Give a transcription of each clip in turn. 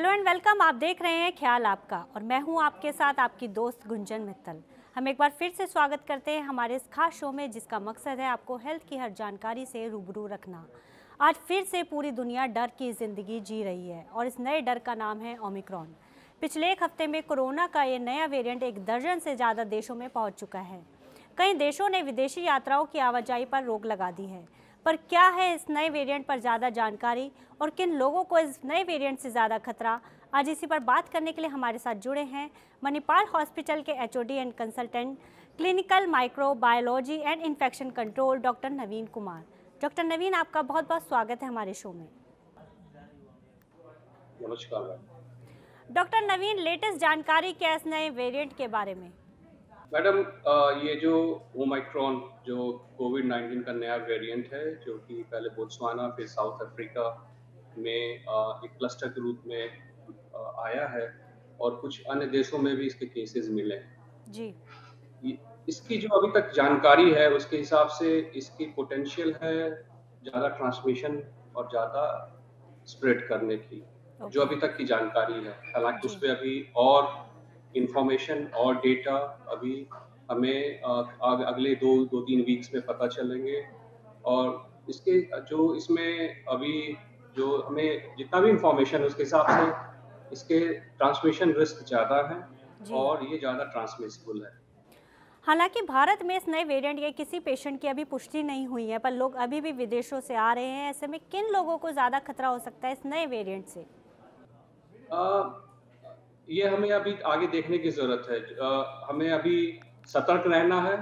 Hello and welcome. आप देख रहे हैं ख्याल आपका और मैं हूं आपके साथ आपकी दोस्त गुंजन मित्तल। हम एक बार फिर से स्वागत करते हैं हमारे इस खास शो में जिसका मकसद है आपको हेल्थ की हर जानकारी से रूबरू रखना। आज फिर से पूरी दुनिया डर की ज़िंदगी जी रही है और इस नए डर का नाम है ओमिक्रॉन। पिछले एक हफ्ते में कोरोना का ये नया वेरिएंट एक दर्जन से ज़्यादा देशों में पहुँच चुका है। कई देशों ने विदेशी यात्राओं की आवाजाही पर रोक लगा दी है। पर क्या है इस नए वेरिएंट पर ज़्यादा जानकारी और किन लोगों को इस नए वेरिएंट से ज़्यादा खतरा, आज इसी पर बात करने के लिए हमारे साथ जुड़े हैं मणिपाल हॉस्पिटल के HOD and consultant clinical microbiology and infection control doctor Naveen Kumar. Doctor Naveen, आपका बहुत बहुत स्वागत है हमारे शो में। नमस्कार डॉक्टर नवीन, लेटेस्ट जानकारी क्या है इस नए वेरिएंट के बारे में? मैडम। ये जो ओमाइक्रॉन जो कोविड-19 का नया वेरिएंट है, जो कि पहले बोत्सवाना फिर साउथ अफ्रीका में एक क्लस्टर के रूप में आया है और कुछ अन्य देशों में भी इसके केसेस मिले हैं। जी इसकी जो अभी तक जानकारी है उसके हिसाब से इसकी पोटेंशियल है ज़्यादा ट्रांसमिशन और ज़्यादा स्प्रेड करने की, जो ओके। अभी तक की जानकारी है। हालाँकि जी उसपे अभी और इन्फॉर्मेशन और डेटा अभी हमें अगले 2-3 वीक्स में पता चलेंगे और इसके जो इसमें अभी जो हमें जितना भी इन्फॉर्मेशन है उसके हिसाब से इसके ट्रांसमिशन रिस्क ज़्यादा है जी। और ये ज़्यादा ट्रांसमिसिबल है। हालांकि भारत में इस नए वेरिएंट के किसी पेशेंट की अभी पुष्टि नहीं हुई है, पर लोग अभी भी विदेशों से आ रहे हैं। ऐसे में किन लोगों को ज़्यादा खतरा हो सकता है इस नए वेरिएंट से? अ, ये हमें अभी आगे देखने की ज़रूरत है। हमें अभी सतर्क रहना है,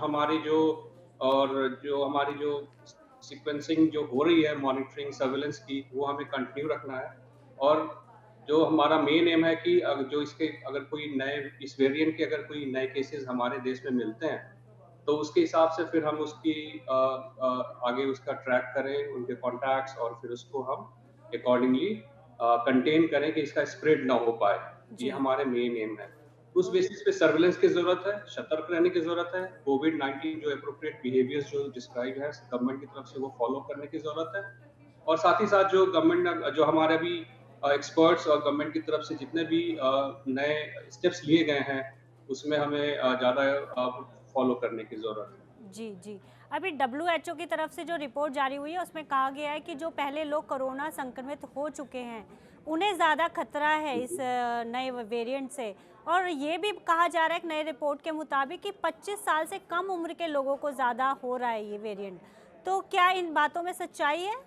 जो हमारी जो सीक्वेंसिंग जो हो रही है, मॉनिटरिंग, सर्विलेंस की, वो हमें कंटिन्यू रखना है और जो हमारा मेन एम है कि अगर कोई नए इस वेरिएंट के अगर कोई नए केसेज़ हमारे देश में मिलते हैं, तो उसके हिसाब से फिर हम आगे उसका ट्रैक करें, उनके कॉन्टैक्ट्स और फिर उसको हम अकॉर्डिंगली कंटेन करें कि इसका स्प्रेड ना हो पाए। ये जी। हमारे मेन एम है। उस बेसिस पे सर्विलेंस की ज़रूरत है, सतर्क रहने की ज़रूरत है, कोविड-19 जो एप्रोप्रिएट बिहेवियर्स जो डिस्क्राइब है गवर्नमेंट की तरफ से वो फॉलो करने की ज़रूरत है और साथ ही साथ जो गवर्नमेंट ने जो हमारे अभी एक्सपर्ट्स और गवर्नमेंट की तरफ से जितने भी नए स्टेप्स लिए गए हैं, उसमें हमें ज़्यादा फॉलो करने की ज़रूरत है। जी जी। अभी डब्ल्यूएचओ की तरफ से जो रिपोर्ट जारी हुई है उसमें कहा गया है कि जो पहले लोग कोरोना संक्रमित हो चुके हैं उन्हें ज़्यादा खतरा है हुँ, इस हुँ। नए वेरिएंट से। और ये भी कहा जा रहा है एक नई रिपोर्ट के मुताबिक कि 25 साल से कम उम्र के लोगों को ज़्यादा हो रहा है ये वेरिएंट। तो क्या इन बातों में सच्चाई है?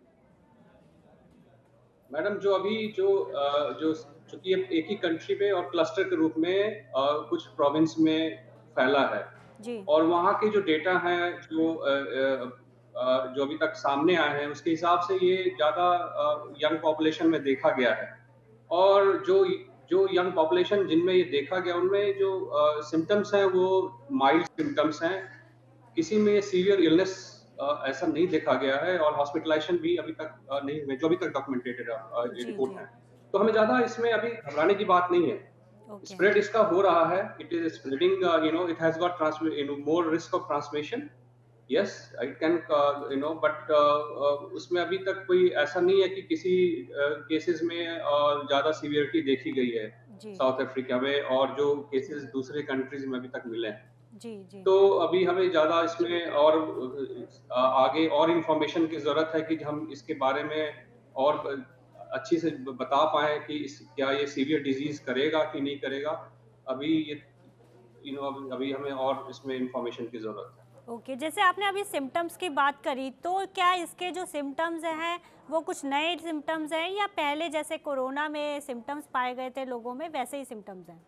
मैडम, जो अभी जो जो चूँकि ये एक ही कंट्री में और क्लस्टर के रूप में कुछ प्रोविंस में फैला है जी और वहाँ के जो डेटा हैं जो अभी तक सामने आए हैं उसके हिसाब से ये ज़्यादा यंग पॉपुलेशन में देखा गया है और जो यंग पॉपुलेशन जिनमें ये देखा गया उनमें जो सिम्पटम्स हैं वो माइल्ड सिम्पटम्स हैं। किसी में सीवियर इलनेस ऐसा नहीं देखा गया है और हॉस्पिटलाइजेशन भी अभी तक नहीं हुए, जो अभी तक डॉक्यूमेंटेड ये जी रिपोर्ट जी। है। तो हमें ज़्यादा इसमें अभी घबराने की बात नहीं है। ओके। स्प्रेड इसका हो रहा है, it is spreading it has got more risk of transmission. Yes, it can but उसमें अभी तक कोई ऐसा नहीं है कि किसी केसेज़ में ज़्यादा सीवियरिटी देखी गई है, जी साउथ अफ्रीका में और जो केसेज़ दूसरे कंट्रीज़ में अभी तक मिले हैं। जी जी। तो अभी हमें ज़्यादा इसमें और आगे और इन्फॉर्मेशन की ज़रूरत है कि हम इसके बारे में और अच्छी से बता पाएँ कि क्या ये सीवियर डिज़ीज़ करेगा कि नहीं करेगा। अभी ये अभी हमें और इसमें इन्फॉर्मेशन की ज़रूरत है। ओके, जैसे आपने अभी सिम्टम्स की बात करी, तो क्या इसके जो सिम्टम्स हैं वो कुछ नए सिम्टम्स हैं या पहले जैसे कोरोना में सिम्टम्स पाए गए थे लोगों में वैसे ही सिम्टम्स हैं?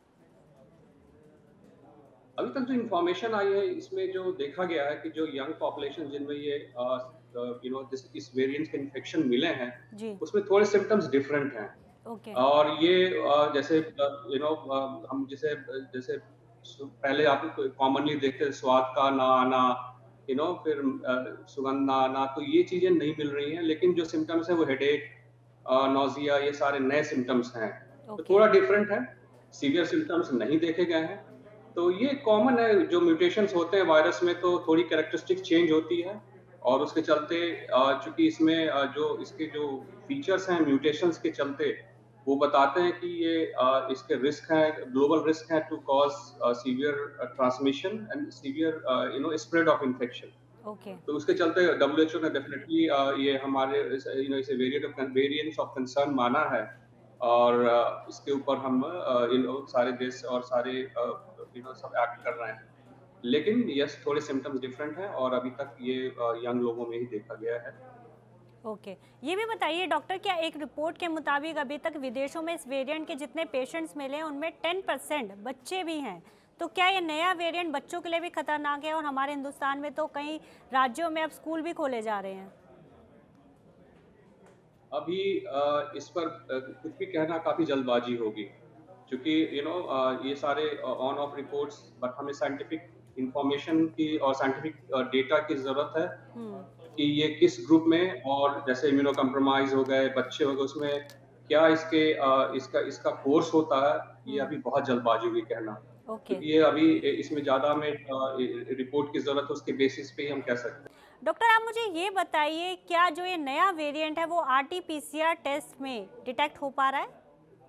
अभी तक जो इन्फॉर्मेशन आई है इसमें जो देखा गया है कि जो यंग पॉपुलेशन जिनमें ये इस वेरिएंट के इन्फेक्शन मिले हैं, जी। उसमें थोड़े सिम्पटम्स डिफरेंट हैं। ओके। और ये जैसे हम जैसे जैसे पहले आप कॉमनली देखते थे स्वाद का ना आना, फिर सुगंध ना आना, तो ये चीजें नहीं मिल रही हैं। लेकिन जो सिम्टम्स हैं वो हेडेक, नौजिया, ये सारे नए सिम्टम्स हैं। तो ओके। थोड़ा डिफरेंट है, सीवियर सिम्टम्स नहीं देखे गए हैं। तो ये कॉमन है, जो म्यूटेशंस होते हैं वायरस में तो थोड़ी कैरेक्टरिस्टिक चेंज होती है और उसके चलते चूंकि इसमें जो इसके जो फीचर्स हैं म्यूटेशंस के चलते वो बताते हैं कि ये इसके रिस्क हैं, ग्लोबल रिस्क हैं to cause severe transmission and severe spread of infection. Okay. तो उसके चलते डब्ल्यूएचओ ने डेफिनेटली ये हमारे इसे वेरिएंट्स ऑफ कंसर्न माना है। और इसके ऊपर हम सारे देश और सारे सब एक्ट कर रहे हैं। लेकिन यस, थोड़े सिम्टम्स डिफरेंट हैं और अभी तक ये यंग लोगों में ही देखा गया है। ओके। ये भी बताइए डॉक्टर, क्या एक रिपोर्ट के मुताबिक अभी तक विदेशों में इस वेरिएंट के जितने पेशेंट्स मिले हैं उनमें 10% बच्चे भी हैं, तो क्या ये नया वेरिएंट बच्चों के लिए भी खतरनाक है? और हमारे हिंदुस्तान में तो कई राज्यों में अब स्कूल भी खोले जा रहे हैं। अभी इस पर कुछ भी कहना काफ़ी जल्दबाजी होगी, क्योंकि ये सारे ऑन ऑफ रिपोर्ट्स, बट हमें साइंटिफिक इंफॉर्मेशन की और साइंटिफिक डेटा की ज़रूरत है कि ये किस ग्रुप में, और जैसे इम्यूनो कम्प्रोमाइज़ हो गए, बच्चे हो गए, उसमें क्या इसका कोर्स होता है, ये अभी बहुत जल्दबाजी हुई कहना। ओके। क्योंकि ये अभी इसमें ज़्यादा हमें रिपोर्ट की ज़रूरत है, उसके बेसिस पे ही हम कह सकते हैं। डॉक्टर, आप मुझे ये बताइए, क्या जो ये नया वेरिएंट है वो आरटी-पीसीआर टेस्ट में डिटेक्ट हो पा रहा है?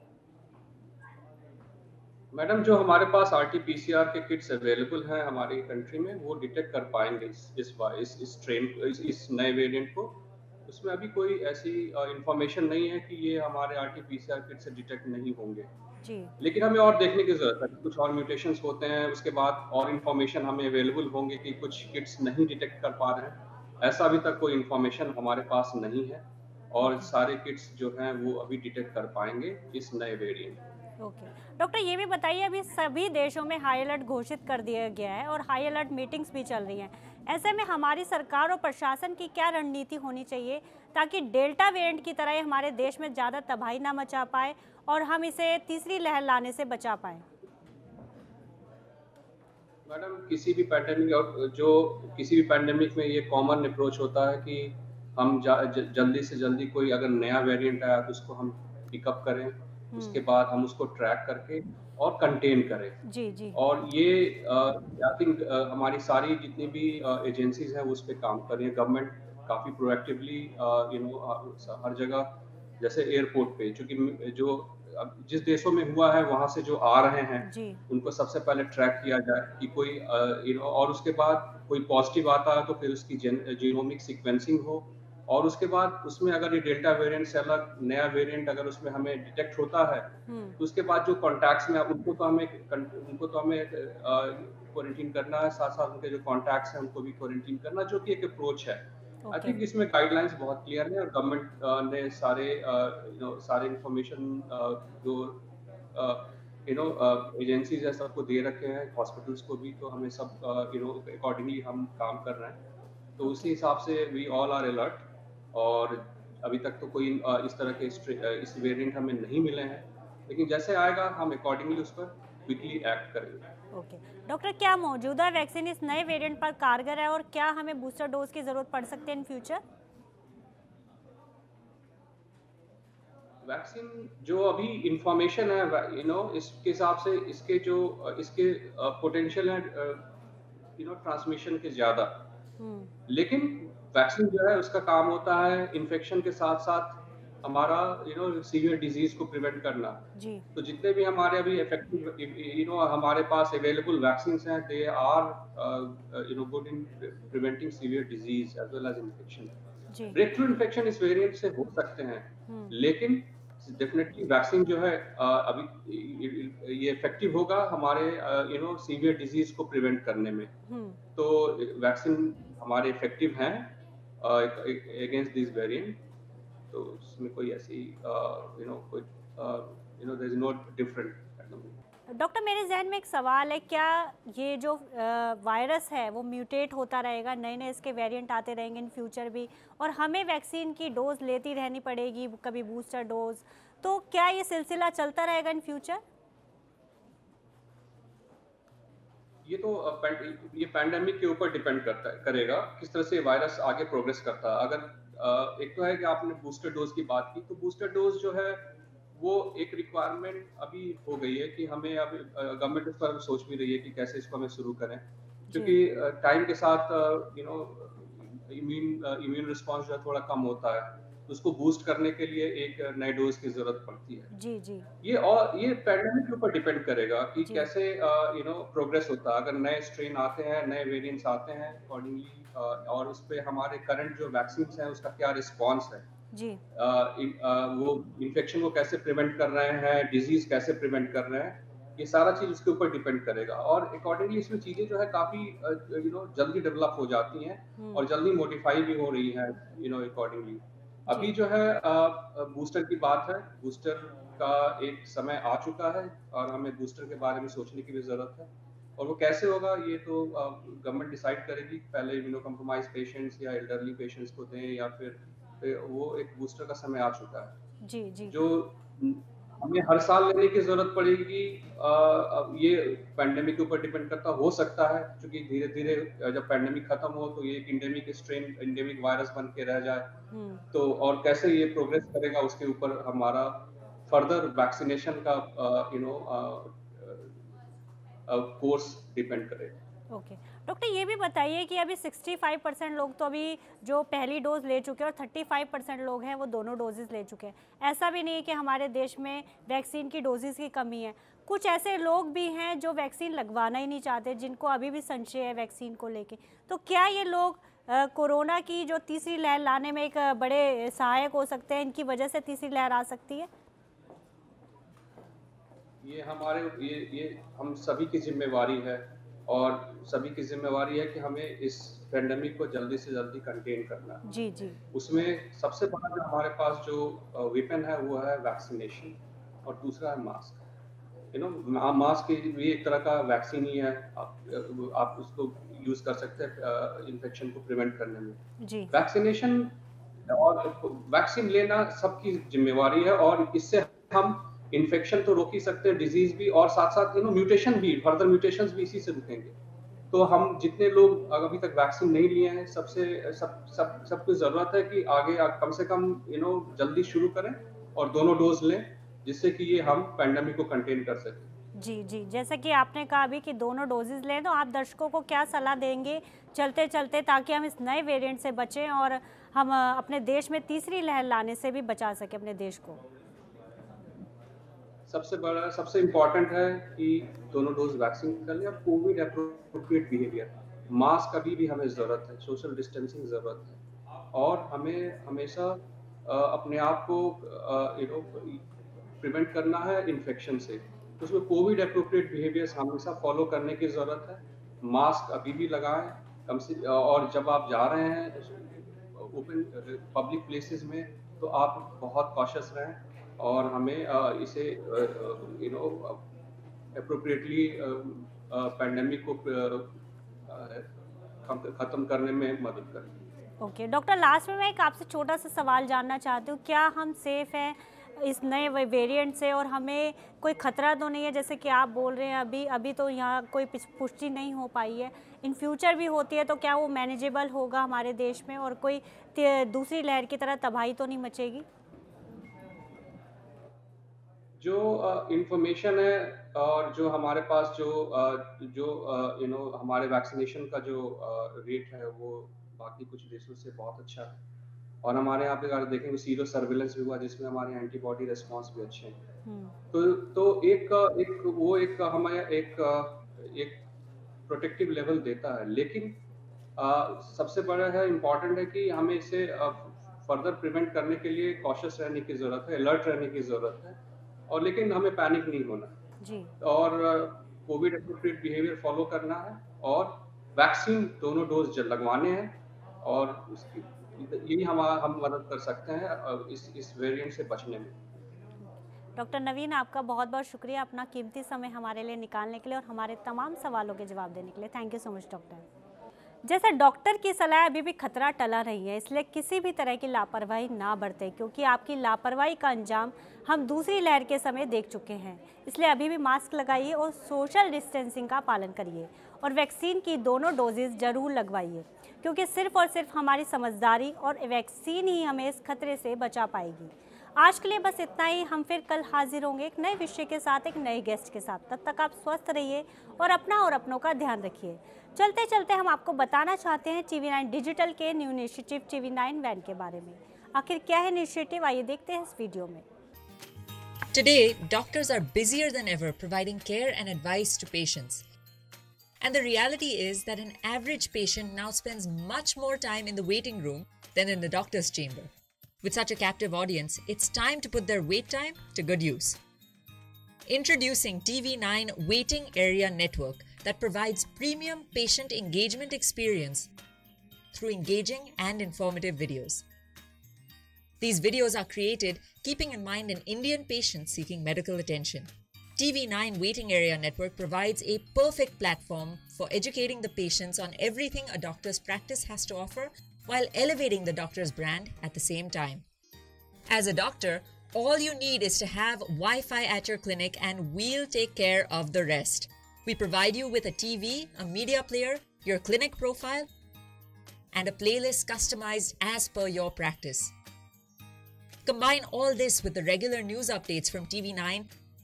मैडम, जो हमारे पास आरटी-पीसीआर के किट्स अवेलेबल हैं हमारी कंट्री में, वो डिटेक्ट कर पाएँगे इस स्ट्रेन इस नए वेरिएंट को। उसमें अभी कोई ऐसी इन्फॉर्मेशन नहीं है कि ये हमारे आरटी-पीसीआर किट से डिटेक्ट नहीं होंगे। जी। लेकिन हमें और देखने की ज़रूरत है, कुछ और म्यूटेशंस होते हैं, उसके बाद और इन्फॉर्मेशन हमें अवेलेबल होंगे कि कुछ किट्स नहीं डिटेक्ट कर पा रहे हैं। ऐसा अभी तक कोई इन्फॉर्मेशन हमारे पास नहीं है, और सारे किट्स जो हैं वो अभी डिटेक्ट कर पाएँगे इस नए वेरिएंट। ओके। डॉक्टर, ये भी बताइए, अभी सभी देशों में हाई अलर्ट घोषित कर दिया गया है और हाई अलर्ट मीटिंग्स भी चल रही हैं। ऐसे में हमारी सरकार और प्रशासन की क्या रणनीति होनी चाहिए ताकि डेल्टा वेरिएंट की तरह ये हमारे देश में ज़्यादा तबाही ना मचा पाए और हम इसे तीसरी लहर लाने से बचा पाएँ? मैडम, किसी भी पैंडेमिक में ये कॉमन अप्रोच होता है कि हम जल्दी से जल्दी कोई अगर नया वेरिएंट आया तो उसको हम पिकअप करें, उसके बाद हम उसको ट्रैक करके और कंटेन करें। जी, जी। और ये आई थिंक हमारी सारी जितनी भी एजेंसीज हैं वो उस पे काम कर रही हैं। गवर्नमेंट काफ़ी प्रोएक्टिवली हर जगह, जैसे एयरपोर्ट पे, क्योंकि जो अब जिस देशों में हुआ है वहाँ से जो आ रहे हैं, जी। उनको सबसे पहले ट्रैक किया जाए कि कोई और उसके बाद कोई पॉजिटिव आता है तो फिर उसकी जीनोमिक सीक्वेंसिंग हो, और उसके बाद उसमें अगर ये डेल्टा वेरिएंट से अलग नया वेरिएंट अगर उसमें हमें डिटेक्ट होता है, तो उसके बाद जो कॉन्टैक्ट्स में उनको तो हमें क्वारंटीन करना है, साथ-साथ उनके जो कॉन्टैक्ट्स हैं उनको भी क्वारंटीन करना, जो कि एक अप्रोच है। आई थिंक इसमें गाइडलाइंस बहुत क्लियर है, और गवर्नमेंट ने सारे इन्फॉर्मेशन जो एजेंसीज है सबको दे रखे हैं, हॉस्पिटल्स को भी, तो हमें सब अकॉर्डिंगली हम काम कर रहे हैं। तो उसी हिसाब से वी ऑल आर अलर्ट, और अभी तक तो कोई इस तरह के इस वेरिएंट हमें नहीं मिले हैं, लेकिन जैसे आएगा हम अकॉर्डिंगली उस पर क्विकली एक्ट करेंगे। ओके। डॉक्टर, क्या मौजूदा वैक्सीन इस नए वेरिएंट पर कारगर है और क्या हमें बूस्टर डोज की ज़रूरत पड़ सकती है इन फ्यूचर? वैक्सीन जो अभी इंफॉर्मेशन है, इसके हिसाब से इसके पोटेंशियल है ट्रांसमिशन के ज़्यादा। लेकिन वैक्सीन जो है उसका काम होता है इन्फेक्शन के साथ साथ हमारा सीवियर डिजीज को प्रिवेंट करना। जी। तो जितने भी हमारे अभी इफेक्टिव हमारे पास अवेलेबल वैक्सीन हैं, they are good in preventing severe disease as well as infection. जी। ब्रेक थ्रू इन्फेक्शन इस वेरिएंट से हो सकते हैं, लेकिन डेफिनेटली वैक्सीन जो है अभी ये इफेक्टिव होगा हमारे सीवियर डिजीज को प्रिवेंट करने में। तो वैक्सीन हमारे इफेक्टिव हैं अगेंस्ट दिस वेरिएंट। तो इसमें कोई ऐसी कोई there is no different at the moment. Doctor, मेरे जहन में एक सवाल है, क्या ये जो वायरस है वो म्यूटेट होता रहेगा, नए नए इसके वेरिएंट आते रहेंगे इन फ्यूचर भी, और हमें वैक्सीन की डोज लेती रहनी पड़ेगी, कभी बूस्टर डोज, तो क्या ये सिलसिला चलता रहेगा इन फ्यूचर? ये तो ये पैंडेमिक के ऊपर डिपेंड करेगा किस तरह से वायरस आगे प्रोग्रेस करता है। अगर एक तो है कि आपने बूस्टर डोज की बात की, तो बूस्टर डोज जो है वो एक रिक्वायरमेंट अभी हो गई है कि हमें अब गवर्नमेंट इस पर सोच भी रही है कि कैसे इसको हमें शुरू करें, क्योंकि टाइम के साथ इम्यून रिस्पॉन्स जो है थोड़ा कम होता है। तो उसको बूस्ट करने के लिए एक नए डोज की ज़रूरत पड़ती है। जी, जी, ये पैंडेमिक के ऊपर डिपेंड करेगा कि जी, कैसे प्रोग्रेस होता है। अगर नए स्ट्रेन आते हैं, नए वेरिएंट्स आते हैं अकॉर्डिंगली, और उसपे हमारे करंट जो वैक्सीन्स हैं उसका क्या रिस्पॉन्स है। जी, वो इन्फेक्शन को कैसे प्रिवेंट कर रहे हैं, डिजीज़ कैसे प्रिवेंट कर रहे हैं, ये सारा चीज़ उसके ऊपर डिपेंड करेगा। और अकॉर्डिंगली इसमें चीज़ें जो है काफ़ी जल्दी डेवलप हो जाती हैं हुँ, और जल्दी मॉडिफाई भी हो रही हैं अकॉर्डिंगली। अभी जी, जो है बूस्टर की बात है, बूस्टर का एक समय आ चुका है और हमें बूस्टर के बारे में सोचने की भी ज़रूरत है। और वो कैसे होगा ये तो गवर्नमेंट डिसाइड करेगी। पहले इम्यूनो कॉम्प्रोमाइज़ पेशेंट्स या एल्डरली पेशेंट्स को दें या फिर वो एक बूस्टर का समय आ चुका है। जी, जी, जो हमें हर साल लेने की ज़रूरत पड़ेगी, अब ये पैंडेमिक के ऊपर डिपेंड करता हो सकता है, क्योंकि धीरे-धीरे जब पैंडेमिक खत्म हो तो ये एक एंडेमिक वायरस बन के रह जाए। हुँ। तो और कैसे ये प्रोग्रेस करेगा उसके ऊपर हमारा फर्दर वैक्सीनेशन का कोर्स डिपेंड करेगा। ओके। डॉक्टर ये भी बताइए कि अभी 65% लोग तो अभी जो पहली डोज़ ले चुके हैं और 35% लोग हैं वो दोनों डोजेज़ ले चुके हैं। ऐसा भी नहीं है कि हमारे देश में वैक्सीन की डोजेज़ की कमी है। कुछ ऐसे लोग भी हैं जो वैक्सीन लगवाना ही नहीं चाहते, जिनको अभी भी संशय है वैक्सीन को लेके। तो क्या ये लोग कोरोना की जो तीसरी लहर लाने में एक बड़े सहायक हो सकते हैं, इनकी वजह से तीसरी लहर आ सकती है? ये हमारे ये हम सभी की ज़िम्मेवारी है और सभी की ज़िम्मेवारी है कि हमें इस पैंडेमिक को जल्दी से जल्दी कंटेन करना है। जी, जी। उसमें सबसे बड़ा जो हमारे पास जो वेपन है वो है वैक्सीनेशन और दूसरा है मास्क। मास्क भी एक तरह का वैक्सीन ही है। आप उसको यूज़ कर सकते हैं इन्फेक्शन को प्रिवेंट करने में। जी, वैक्सीनेशन और वैक्सीन लेना सबकी ज़िम्मेवारी है और इससे हम इन्फेक्शन तो रोक ही सकते हैं, डिज़ीज़ भी, और साथ-साथ म्यूटेशन भी, फर्दर म्यूटेशंस भी इसी से रुकेंगे। तो हम जितने लोग अभी तक वैक्सीन नहीं लिए हैं, सबसे सब सब सबको ज़रूरत है कि आगे कम से कम जल्दी शुरू करें और दोनों डोज़ लें, जिससे कि ये हम पैंडेमिक को कंटेन कर सकें। जी, जी। जैसा कि आपने कहा अभी कि दोनों डोज़ेज़ लें, तो आप दर्शकों को क्या सलाह देंगे चलते-चलते, ताकि हम इस नए वेरिएंट से बचें और हम अपने देश में तीसरी लहर लाने से भी बचा सकें अपने देश को? सबसे इम्पोर्टेंट है कि दोनों डोज़ वैक्सीन कर लें और कोविड एप्रोप्रिएट बिहेवियर। मास्क अभी भी हमें ज़रूरत है, सोशल डिस्टेंसिंग ज़रूरत है और हमें हमेशा अपने आप को प्रिवेंट करना है इन्फेक्शन से। तो उसमें कोविड एप्रोप्रिएट बिहेवियर्स हमेशा फ़ॉलो करने की ज़रूरत है। मास्क अभी भी लगाएँ, कम से और जब आप जा रहे हैं ओपन पब्लिक प्लेसेस में, तो आप बहुत कॉशियस रहें और हमें इसे एप्रोप्रिएटली पैंडेमिक को खत्म करने में मदद करें। ओके। डॉक्टर, लास्ट में मैं एक आपसे छोटा-सा सवाल जानना चाहती हूँ, क्या हम सेफ़ हैं इस नए वे वेरिएंट से और हमें कोई खतरा तो नहीं है? जैसे कि आप बोल रहे हैं अभी अभी तो यहाँ कोई पुष्टि नहीं हो पाई है। इन फ्यूचर भी होती है तो क्या वो मैनेजेबल होगा हमारे देश में और कोई दूसरी लहर की तरह तबाही तो नहीं मचेगी? जो इंफॉर्मेशन है और जो हमारे पास हमारे वैक्सीनेशन का जो रेट है वो बाकी कुछ देशों से बहुत अच्छा है। और हमारे यहाँ पे अगर देखेंगे सीरो सर्विलेंस भी हुआ जिसमें हमारे एंटीबॉडी रिस्पॉन्स भी अच्छे हैं। हुँ। तो एक एक वो एक हमें एक प्रोटेक्टिव लेवल देता है, लेकिन सबसे बड़ा है इम्पोर्टेंट है कि हमें इसे फर्दर प्रिवेंट करने के लिए कॉशियस रहने की ज़रूरत है, अलर्ट रहने की ज़रूरत है, और लेकिन हमें पैनिक नहीं होना जी। है और कोविड एप्रोप्रिएट बिहेवियर फॉलो करना है और वैक्सीन दोनों डोज लगवाने हैं और उसकी यही हम मदद कर सकते हैं इस वेरिएंट से बचने में। डॉक्टर नवीन, आपका बहुत-बहुत शुक्रिया अपना कीमती समय हमारे लिए निकालने के लिए और हमारे तमाम सवालों के जवाब देने के लिए। Thank you so much doctor. जैसे डॉक्टर की सलाह अभी भी खतरा टला रही है, इसलिए किसी भी तरह की लापरवाही ना बरतें, क्योंकि आपकी लापरवाही का अंजाम हम दूसरी लहर के समय देख चुके हैं। इसलिए अभी भी मास्क लगाइए और सोशल डिस्टेंसिंग का पालन करिए और वैक्सीन की दोनों डोजेज़ ज़रूर लगवाइए, क्योंकि सिर्फ और सिर्फ हमारी समझदारी और वैक्सीन ही हमें इस खतरे से बचा पाएगी। आज के लिए बस इतना ही। हम फिर कल हाजिर होंगे एक नए विषय के साथ, एक नए गेस्ट के साथ। तब तक आप स्वस्थ रहिए और अपना और अपनों का ध्यान रखिए। चलते चलते हम आपको बताना चाहते हैं TV9 डिजिटल के न्यू इनिशिएटिव TV9 वैन के बारे में। आखिर क्या है इनिशिएटिव, आइए देखते हैं इस वीडियो में। Today, doctors are busier than ever providing care and advice to patients. And the reality is that an average patient now spends much more time in the waiting room than in the doctor's chamber. With such a captive audience, it's time to put their wait time to good use. Introducing TV9 Waiting Area Network that provides premium patient engagement experience through engaging and informative videos. These videos are created keeping in mind an Indian patient seeking medical attention. TV9 Waiting Area Network provides a perfect platform for educating the patients on everything a doctor's practice has to offer while elevating the doctor's brand at the same time. As a doctor, all you need is to have Wi-Fi at your clinic and we'll take care of the rest. We provide you with a TV, a media player, your clinic profile, and a playlist customized as per your practice. Combine all this with the regular news updates from TV9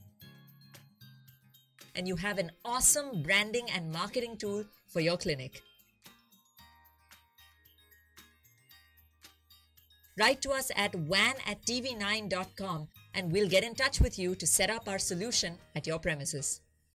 and you have an awesome branding and marketing tool for your clinic. Write to us at wan@tv9.com and we'll get in touch with you to set up our solution at your premises.